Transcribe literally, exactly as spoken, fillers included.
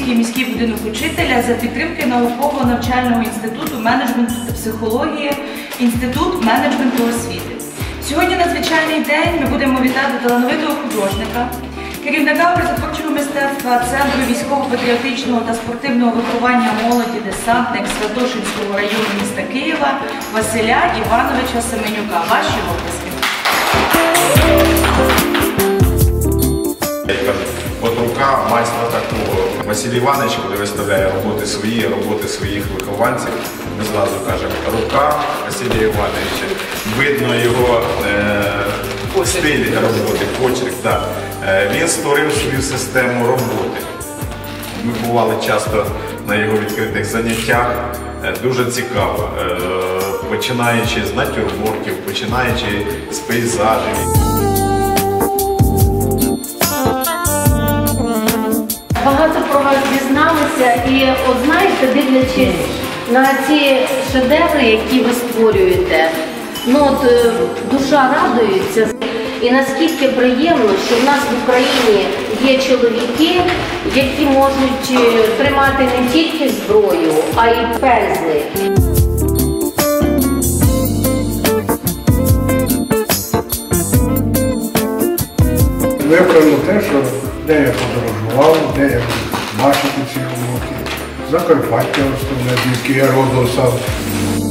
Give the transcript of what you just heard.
Львівський міський будинок учителя за підтримки науково-навчального інституту менеджменту та психології, Інститут менеджменту освіти. Сьогодні надзвичайний день, ми будемо вітати талановитого художника, керівника образотворчого мистецтва Центру військово-патріотичного та спортивного виховання молоді «Десантник» Святошинського району міста Києва Василя Івановича Семенюка. Ваші оплески. От рука майстра такого. Василь Іванович, коли виставляє роботи свої, роботи своїх вихованців, ми зразу кажемо, рука Василя Івановича. Видно його е, стиль роботи, почерк. Да. Е, він створив свою систему роботи. Ми бували часто на його відкритих заняттях. Е, дуже цікаво, е, починаючи з натюрмортів, починаючи з пейзажів. Багато про вас дізналися і, от знаєте, дивлячись на ці шедеври, які ви створюєте, ну от душа радується. І наскільки приємно, що в нас в Україні є чоловіки, які можуть тримати не тільки зброю, а й пензли. Вибрано те, що де я подорожував, де я бачити ці роботи. Закарпаття основне, звідки я родом сам.